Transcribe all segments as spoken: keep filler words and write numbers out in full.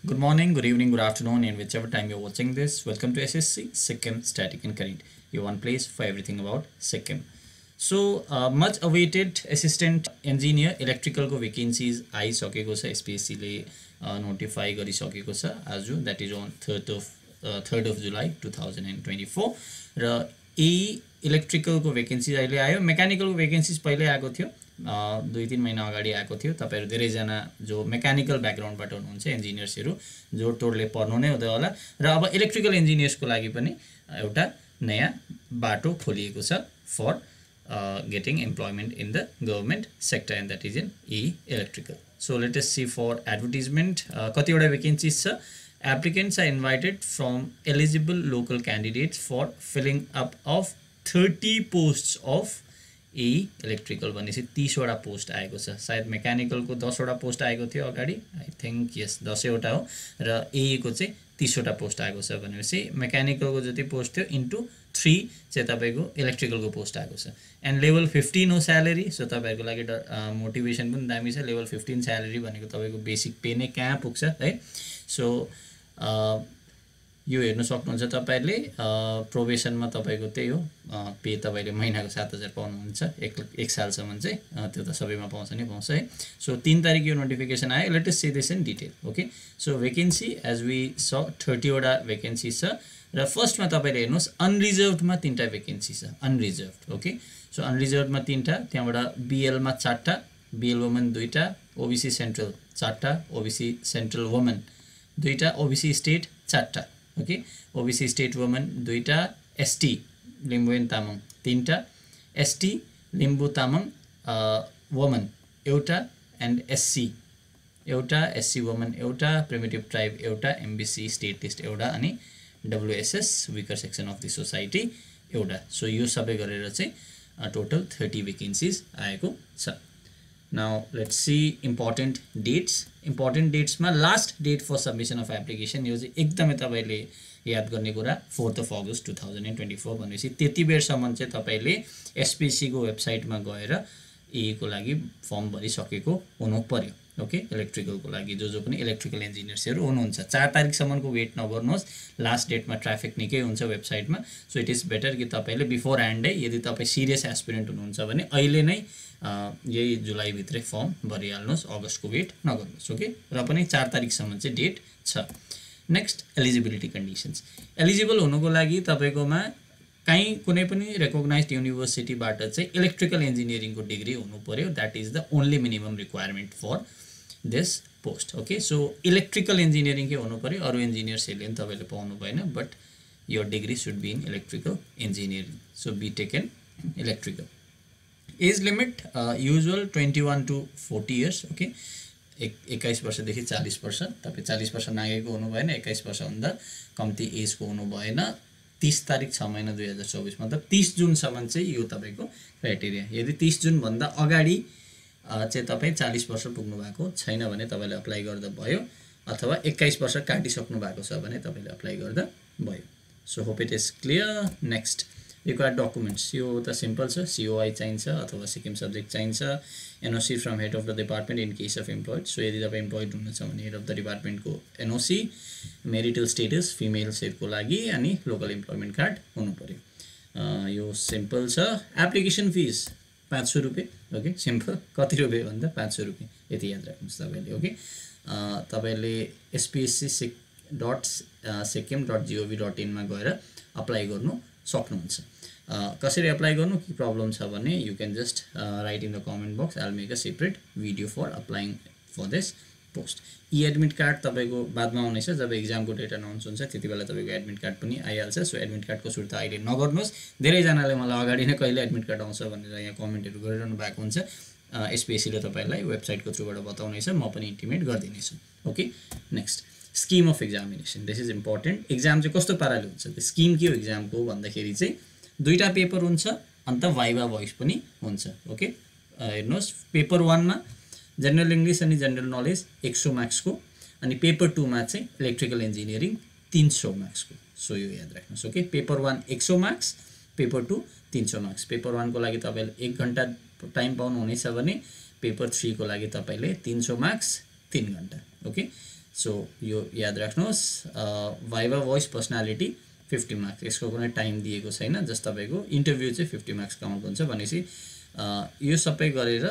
Good morning, good evening, good afternoon, and whichever time you're watching this, welcome to S S C Sikkim Static and Current, your one place for everything about Sikkim. So, uh, much awaited assistant engineer electrical को vacancies आइसकेको छ S P S C ले notify गरिसकेको छ आज that is on third of uh, third of July twenty twenty-four र ए electrical को vacancies अहिले आयो mechanical को vacancies पहिले आएको थियो दुई तीन महिना अगाडि आएको थियो तपाईहरु धेरै जना जो मेकानिकल ब्याकग्राउन्डबाट हुनुहुन्छ इन्जिनियर्सहरु जो टोडले पढ्नु नै हुँदै होला र अब इलेक्ट्रिकल इन्जिनियर्सको लागि पनि एउटा नयाँ बाटो खोलिएको छ for getting employment in the government sector and that is in E electrical so let us see for advertisement कतिवटा भेकेन्सीज छ applicants are invited from eligible local candidates for filling up of thirty posts of a electrical भनेपछि तीस वटा post आएको छ सायद mechanical को दस वटा पोस्ट आएको थियो अगाडि आई थिंक यस दस वटा हो र ए को चाहिँ तीस वटा पोस्ट आएको छ भनेपछि मेकानिकल को जति पोस्ट थियो इन्टु थ्री चाहिँ तपाईको इलेक्ट्रिकल को पोस्ट आएको छ एन्ड लेभल फिफ्टीन हो स्यालेरी सो तपाईहरुको लागि मोटिभेसन पनि दामी छ लेभल फिफ्टीन स्यालेरी भनेको तपाईको बेसिक पे नै कहाँ पुग्छ है सो यो हेर्न सक्नुहुन्छ तपाईहरुले प्रोबेसनमा तपाईको त्यही हो पे तपाईले महिनाको सात हजार पाउनुहुन्छ एक एक सालसम्म चाहिँ त्यो त सबैमा पाउँछ नि पाउँछ है सो तीन तारिख यो नोटिफिकेसन आयो let us see this in detail okay so vacancy as we saw thirty वटा भेकेन्सी छ र फर्स्टमा तपाईले हेर्नुस् अनरिजर्भडमा तीनटा भेकेन्सी छ अनरिजर्भड ओके सो अनरिजर्भडमा तीनटा त्यहाँबाट बीएल मा चारटा बीएल वुमन दुईटा ओबीसी सेन्ट्रल चारटा ओबीसी सेन्ट्रल वुमन दुईटा ओबीसी स्टेट चारटा ओके ओबीसी स्टेट वुमन दुईटा एसटी लिम्बू एन्ड तामाङ तीनटा एसटी लिम्बू तामाङ वुमन एउटा एन्ड एससी एउटा एससी वुमन एउटा प्रिमिटिभ ट्राइब एउटा एमबीसी स्टेट लिस्ट एउटा अनि WSS weaker section of the society एउटा सो यो सबै गरेर चाहिँ टोटल थर्टी भेकेन्सीज आएको छ now let's see important dates important डेट्समा last date for submission of application यो चाहिँ एकदमै तपाईले याद गर्ने कुरा fourth of August two thousand twenty four भनेपछि त्यति बेरसम्म चाहिँ तपाईले एसपीसी को वेबसाइटमा गएर ए को लागि फर्म भरिसकेको हुनु पर्यो ओके इलेक्ट्रिकल को लागि जो जो पनि इलेक्ट्रिकल इन्जिनियर्सहरु हुनुहुन्छ चार तारिखसम्मको वेट नगर्नुहोस् लास्ट डेटमा ट्राफिक निकै हुन्छ वेबसाइटमा सो इट इज बेटर कि तपाईले बिफोर ह्यान्डै यदि तपाई सिरियस एस्पिरेन्ट हुनुहुन्छ भने अहिले नै यही जुलाई भित्रै फर्म भरिहाल्नुहोस् अगस्तको वेट नगर्नुहोस् ओके र पनि चार तारिखसम्म चाहिँ डेट छ नेक्स्ट एलिजिबिलिटी कन्डिसन्स एलिजिबल हुनुको लागि तपाईकोमा कहीँ कुनै पनि रेकग्नाइज्ड युनिभर्सिटीबाट चाहिँ इलेक्ट्रिकल इन्जिनियरिङको डिग्री हुनु पर्यो that is the only minimum requirement for this post okay so electrical engineering के हुनु पर्यो अरु इन्जिनियर्सहरुले पनि तपाईले पाउनु भएन but your degree should be in electrical engineering so B tech in electrical age limit usual twenty one to forty years okay एक एक्काइस वर्षदेखि चालीस वर्ष तपाईँ चालीस वर्ष नागेको हुनु भएन एक्काइस वर्षभन्दा कम्ती एजको हुनु भएन तीस तारिख छ महिना दुई हजार चौबिस मतलब तीस जुनसम्म चाहिँ यो तपाईको क्राइटेरिया यदि तीस जुन भन्दा अगाडि चाहिँ तपाईँ चालीस वर्ष पुग्नु भएको छैन भने तपाईले अप्लाई गर्दा भयो अथवा एक्काइस वर्ष काटिसक्नु भएको छ भने तपाईले अप्लाई गर्दा भयो so hope it is clear next required documents यो त सिम्पल छ सीओआई चाहिन्छ अथवा सिक्किम सब्जेक्ट चाहिन्छ NOC from head of the department in case of employed so यदि तपाईँ इम्प्लोइड हुनुहुन्छ भने हेड अफ द डिपार्टमेन्टको एनओसी मेरिटल स्टेटस फिमेल्सहरुको लागि अनि लोकल इम्प्लोइमेन्ट कार्ड हुनु पर्यो यो सिम्पल छ एप्लिकेसन फिस पाँच सौ रुपियाँ ओके सिम्पल कति रुपियाँ भन्दा पाँच सौ रुपियाँ यति याद राख्नुहोस् तपाईले ओके तपाईले SPSC sik dot Sikkim dot gov dot इनमा गएर अप्लाई गर्नु सक्नुहुन्छ कसरी अप्लाई गर्नु के प्रब्लम छ भने you can just write in the comment box I will make a separate video for applying for this post e admit card तपाईको बादमा आउनेछ जब एक्जामको डेट अनाउन्स हुन्छ त्यति बेला तपाईको एडमिट कार्ड पनि आइहाल्छ सो एडमिट कार्डको सुर्ता अहिले नगर्नुहोस् धेरैजनाले मलाई अगाडि नै कहिले एडमिट कार्ड आउँछ भनेर यहाँ कमेन्टहरु गरिरहनु भएको हुन्छ एसपीएससीले तपाईलाई वेबसाइटको थ्रुबाट बताउनेछ म पनि इन्टिमेट गर्दिनेछु okay next scheme of examination this is important exam चाहिँ कस्तो पाराले हुन्छ स्किम के हो एक्जामको भन्दाखेरि चाहिँ दुईटा पेपर हुन्छ अन्त वाइवा भोइस पनि हुन्छ ओके हेर्नुहोस् पेपर वानमा जनरल इङ्ग्लिस अनि जनरल नलेज एक सौ मार्क्सको अनि पेपर टू मा चाहिँ इलेक्ट्रिकल इन्जिनियरिङ तीन सौ मार्क्सको सो यो याद राख्नुहोस् ओके पेपर वान एक सौ मार्क्स पेपर टू तीन सौ मार्क्स पेपर वान को लागि तपाईले एक घण्टा टाइम पाउनु हुनेछ भने पेपर थ्री को लागि तपाईले तीन सौ मार्क्स तीन घण्टा ओके सो यो याद राख्नुहोस् viva voce personality fifty marks यसको कुनै टाइम दिएको छैन जस्ट तपाईँको इन्टरभ्यू चाहिँ फिफ्टी मार्क्स काउन्ट हुन्छ भनेपछि यो सबै गरेर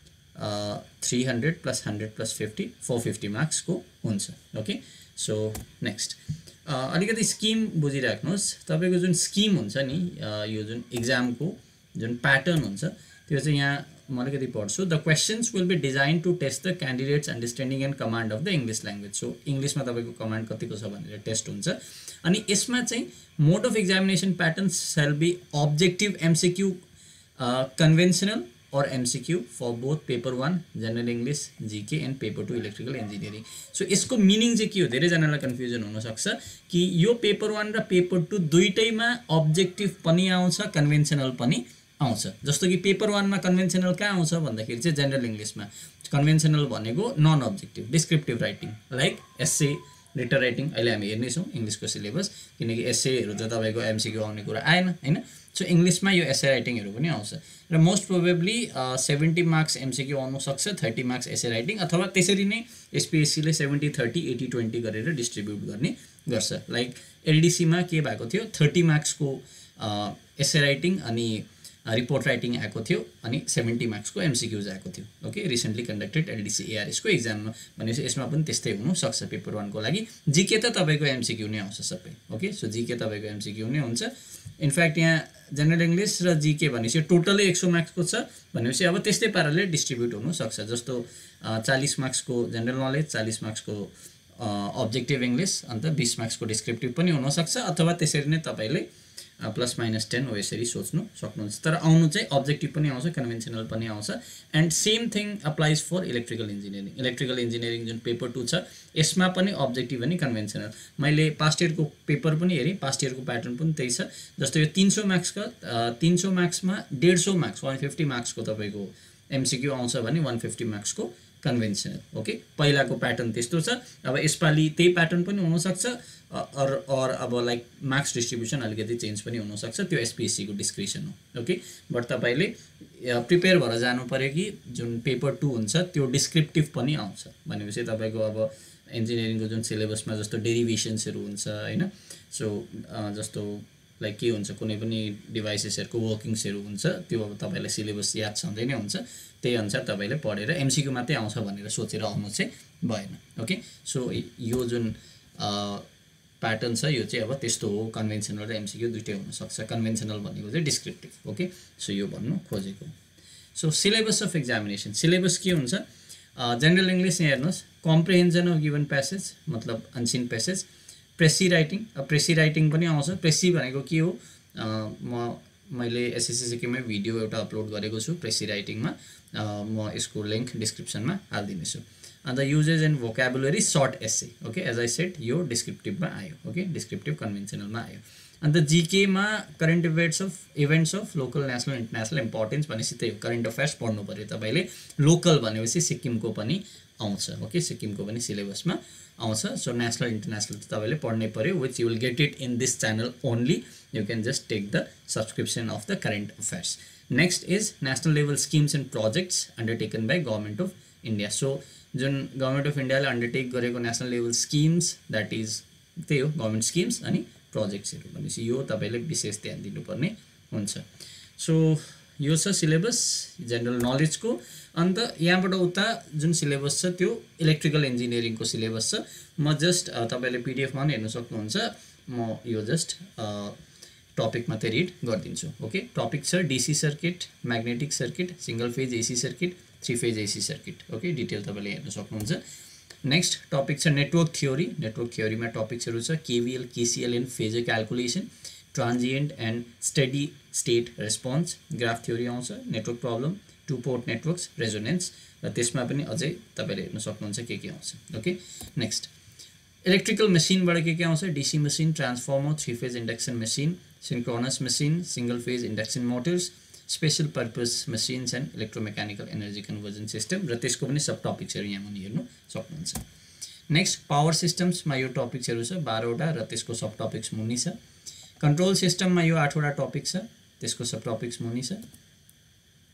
three hundred plus hundred plus fifty four fifty मार्क्सको हुन्छ ओके सो नेक्स्ट अलिकति स्किम बुझिराख्नुहोस् तपाईँको जुन स्किम हुन्छ नि यो जुन इक्जामको जुन प्याटर्न हुन्छ त्यो चाहिँ यहाँ म अलिकति पढ्छु the questions will be design to test the candidates understanding and command of the English language so इङ्ग्लिसमा तपाईँको कमान्ड कतिको छ भनेर टेस्ट हुन्छ अनि यसमा चाहिँ mode of examination pattern shall be objective MCQ conventional or M C Q for both paper one general English G K and paper two electrical engineering so यसको मिनिङ चाहिँ के हो धेरै जनालाई कन्फ्युजन हुन सक्छ कि यो पेपर one र पेपर two दुईटैमा अब्जेक्टिभ पनि आउँछ कन्भेन्सनल पनि आउँछ जस्तो कि पेपर one मा कन्भेन्सनल कहाँ आउँछ भन्दाखेरि चाहिँ जनरल इङ्ग्लिसमा कन्भेन्सनल भनेको non objective descriptive writing like essay letter writing अहिले हामी हेर्नेछौँ इङ्ग्लिसको सिलेबस किनकि एस्सेहरू त तपाईँको एमसिक्यू आउने कुरा आएन हैन सो इङ्ग्लिसमा यो एस्से राइटिङहरू पनि आउँछ र most probably seventy marks MCQ आउनु सक्छ थर्टी मार्क्स एस्से राइटिङ अथवा त्यसरी नै एसपिएससीले सेभेन्टी थर्टी एटी ट्वेन्टी गरेर डिस्ट्रिब्युट गर्ने गर्छ लाइक एलडिसीमा के भएको थियो थर्टी मार्क्सको एस्से राइटिङ अनि रिपोर्ट राइटिङ आएको थियो अनि सेभेन्टी मार्क्सको एमसिक्यूज आएको थियो ओके रिसेन्टली कन्डक्टेड एलडिसी एआरएसको इक्जाममा भनेपछि यसमा पनि त्यस्तै हुनसक्छ पेपर वानको लागि जिके त तपाईँको एमसिक्यू नै आउँछ सबै ओके सो जिके तपाईँको एमसिक्यू नै हुन्छ इनफ्याक्ट यहाँ जनरल इङ्ग्लिस र जिके भनेपछि टोटलै एक सौ मार्क्सको छ भनेपछि अब त्यस्तै पाराले डिस्ट्रिब्युट हुनसक्छ जस्तो चालिस मार्क्सको जनरल नलेज चालिस मार्क्सको अब्जेक्टिभ इङ्ग्लिस अन्त बिस मार्क्सको डिस्क्रिप्टिभ पनि हुनसक्छ अथवा त्यसरी नै तपाईँले प्लस माइनस टेन हो यसरी सोच्नु सक्नुहुन्छ तर आउनु चाहिँ अब्जेक्टिभ पनि आउँछ कन्भेन्सनल पनि आउँछ and same thing applies for electrical engineering electrical engineering जुन पेपर टू छ यसमा पनि अब्जेक्टिभ अनि कन्भेन्सनल मैले पास्ट इयरको पेपर पनि हेरेँ पास्ट इयरको प्याटर्न पनि त्यही छ जस्तो यो तिन सौ मार्क्सका तिन सौ मार्क्समा डेढ सौ मार्क्स वान फिफ्टी मार्क्सको तपाईँको एमसिक्यू आउँछ भने वान फिफ्टी मार्क्सको कन्भेन्सनल ओके पहिलाको प्याटर्न त्यस्तो छ अब यसपालि त्यही प्याटर्न पनि हुनसक्छ अर अर अब लाइक मार्क्स डिस्ट्रिब्युसन अलिकति चेन्ज पनि हुनसक्छ त्यो एसपिएससीको डिस्क्रिप्सन हो ओके बट तपाईँले प्रिपेयर भएर जानु पऱ्यो कि जुन पेपर टू हुन्छ त्यो डिस्क्रिप्टिभ पनि आउँछ भनेपछि तपाईँको अब इन्जिनियरिङको जुन सिलेबसमा जस्तो डेरिभेसन्सहरू हुन्छ होइन सो जस्तो लाइक के हुन्छ कुनै पनि डिभाइसेसहरूको वर्किङ्सहरू हुन्छ त्यो अब तपाईँलाई सिलेबस याद छँदै नै हुन्छ त्यही अनुसार तपाईँले पढेर एमसिक्यू मात्रै आउँछ भनेर सोचेर आउनु चाहिँ भएन ओके सो यो जुन प्याटर्न छ यो चाहिँ अब त्यस्तो हो कन्भेन्सनल र एमसिक्यू दुइटै हुनसक्छ कन्भेन्सनल भनेको चाहिँ डिस्क्रिप्टिभ ओके सो यो भन्नु खोजेको so syllabus of examination syllabus के हुन्छ जनरल इङ्ग्लिस यहाँ हेर्नुहोस् कम्प्रिहेन्सन अफ गिभन प्यासेज मतलब अनसिन प्यासेज प्रेसी राइटिङ अब प्रेसी राइटिङ पनि आउँछ प्रेसी भनेको के हो म मैले एसएससी सिक्किममै भिडियो एउटा अपलोड गरेको छु प्रेसी राइटिङमा म यसको लिङ्क डिस्क्रिप्सनमा हालिदिनेछु and usage and vocabulary short essay okay as I said यो डिस्क्रिप्टिभमा आयो ओके डिस्क्रिप्टिभ कन्भेन्सनलमा आयो अन्त जिकेमा current events of events of local national international importance भनेपछि त्यही हो करेन्ट अफेयर्स पढ्नु पऱ्यो तपाईँले लोकल भनेपछि सिक्किमको पनि आउँछ ओके सिक्किमको पनि सिलेबसमा आउँछ सो नेसनल इन्टरनेसनल त तपाईँले पढ्नै पऱ्यो which you will get it in this channel only you can just take the subscription of the current affairs next is national level schemes and projects undertaken by government of India so जुन government of इन्डियाले undertake गरेको national level schemes that is त्यही हो government schemes अनि प्रोजेक्ट्सहरू भनेपछि यो तपाईँले विशेष ध्यान दिनुपर्ने हुन्छ सो यो छ सिलेबस जेनरल नलेजको अन्त यहाँबाट उता जुन सिलेबस छ त्यो इलेक्ट्रिकल इन्जिनियरिङको सिलेबस छ म जस्ट तपाईँले पिडिएफमा पनि हेर्न सक्नुहुन्छ म यो जस्ट टपिक मात्रै रिड गरिदिन्छु ओके टपिक छ DC circuit magnetic circuit single phase AC circuit three phase AC circuit okay detail तपाईँले हेर्न सक्नुहुन्छ नेक्स्ट टपिक छ नेटवर्क थ्योरी नेटवर्क थ्योरीमा टपिक्सहरू छ KVL KCL and phasor calculation transient and steady state response graph theory आउँछ network problem two port networks resonance र त्यसमा पनि अझै तपाईँले हेर्न सक्नुहुन्छ के के आउँछ ओके नेक्स्ट इलेक्ट्रिकल मेसिनबाट के के आउँछ DC machine transformer three phase induction machine synchronous machine single phase induction motors special purpose machines and electromechanical energy conversion system र त्यसको पनि सब टपिक्सहरू यहाँ मुनि हेर्नु सक्नुहुन्छ नेक्स्ट पावर सिस्टम्समा यो टपिक्सहरू छ बाह्रवटा र त्यसको सब टपिक्स मुनि छ कन्ट्रोल सिस्टममा यो आठवटा टपिक छ त्यसको सब टपिक्स मुनि छ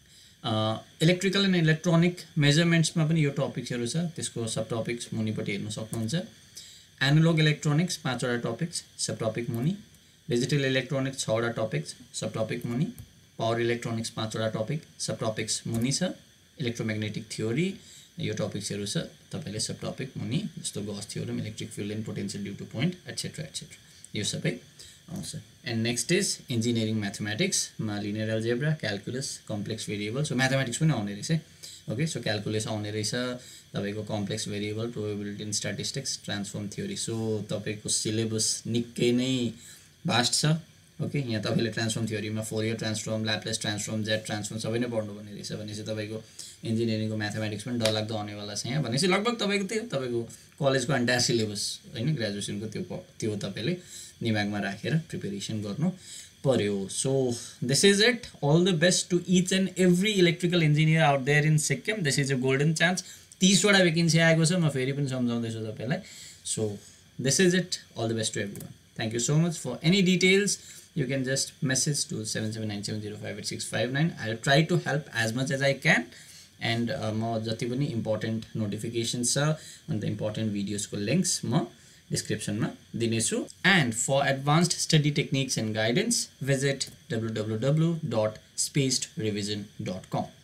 इलेक्ट्रिकल एन्ड इलेक्ट्रोनिक मेजरमेन्ट्समा पनि यो टपिक्सहरू छ, त्यसको सब टपिक्स मुनिपट्टि हेर्न सक्नुहुन्छ। एनालॉग इलेक्ट्रोनिक्स पाँचवटा टपिक्स सब टपिक मुनि, डिजिटल इलेक्ट्रोनिक्स छवटा टपिक्स सब टपिक मुनि, पावर इलेक्ट्रोनिक्स पाँचवटा टपिक सब टपिक्स मुनि छ, इलेक्ट्रोम्याग्नेटिक थ्योरी यो टपिक्सहरू छ तपाईँले सब टपिक मुनि, जस्तो Gauss theorem, electric field and potential due to point etcetera etcetera, यो सबै आउँछ। एन्ड नेक्स्ट इज इन्जिनियरिङ म्याथमेटिक्समा linear algebra, calculus, complex variable, so mathematics पनि आउने रहेछ है। ओके, सो क्यालकुलस आउने रहेछ, तपाईँको complex variable, probability and statistics, transform theory. So तपाईँको सिलेबस निकै नै भास्ट छ। ओके, यहाँ तपाईँले ट्रान्सफर्म थ्योरीमा Fourier transform, Laplace transform, Z transform सबै नै पढ्नुपर्ने रहेछ। भनेपछि तपाईँको इन्जिनियरिङको म्याथमेटिक्स पनि डरलाग्दो आउनेवाला छ यहाँ। भनेपछि लगभग तपाईँको त्यो तपाईँको कलेजको एन्टायर सिलेबस होइन, ग्रेजुएसनको त्यो त्यो तपाईँले दिमागमा राखेर प्रिपेरेसन गर्नु पर्यो। So this is it, all the best to each and every electrical engineer out there in Sikkim. This is a golden chance. तीसवटा भेकेन्सी आएको छ, म फेरि पनि सम्झाउँदैछु तपाईँलाई। So this is it, all the best to every one. Thank you so much. For any details you can just message to seven seven nine seven zero five eight six five nine. I'll try to help as much as I can, and म जति पनि important notifications छ and the important videos को links म description मा दिनेछु। And for advanced study techniques and guidance, visit w w w dot spaced revision dot com.